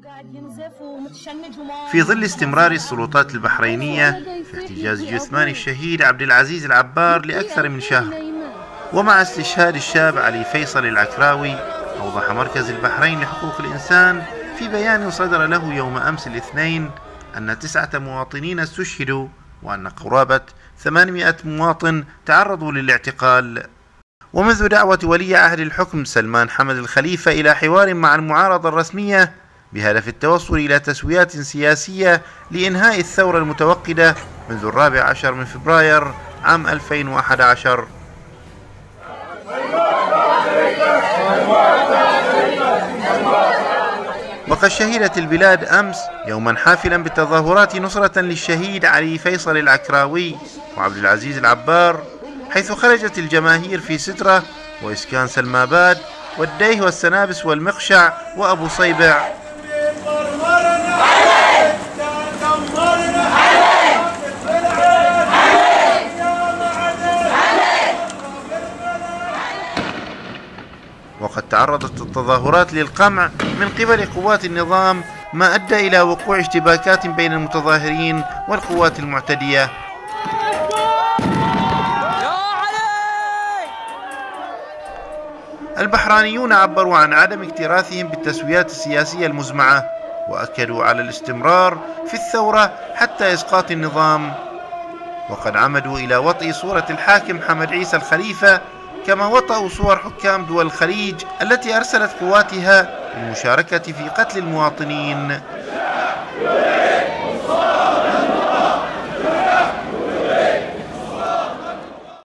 في ظل استمرار السلطات البحرينية في احتجاز جثمان الشهيد عبد العزيز العبار لأكثر من شهر، ومع استشهاد الشاب علي فيصل العكراوي، أوضح مركز البحرين لحقوق الإنسان في بيان صدر له يوم أمس الاثنين أن 9 مواطنين استشهدوا، وأن قرابة 800 مواطن تعرضوا للاعتقال. ومنذ دعوة ولي عهد الحكم سلمان حمد الخليفة إلى حوار مع المعارضة الرسمية بهدف التوصل إلى تسويات سياسية لإنهاء الثورة المتوقدة منذ 14 من فبراير عام 2011. وقد شهدت البلاد أمس يوما حافلا بالتظاهرات نصرة للشهيد علي فيصل العكراوي وعبد العزيز العبار، حيث خرجت الجماهير في سترة وإسكان سلماباد والديه والسنابس والمقشع وأبو صيبع. وقد تعرضت التظاهرات للقمع من قبل قوات النظام، ما أدى إلى وقوع اشتباكات بين المتظاهرين والقوات المعتدية. البحرانيون عبروا عن عدم اكتراثهم بالتسويات السياسية المزمعة، وأكدوا على الاستمرار في الثورة حتى إسقاط النظام، وقد عمدوا إلى وطئ صورة الحاكم حمد عيسى الخليفة، كما وطئوا صور حكام دول الخليج التي أرسلت قواتها للمشاركة في قتل المواطنين.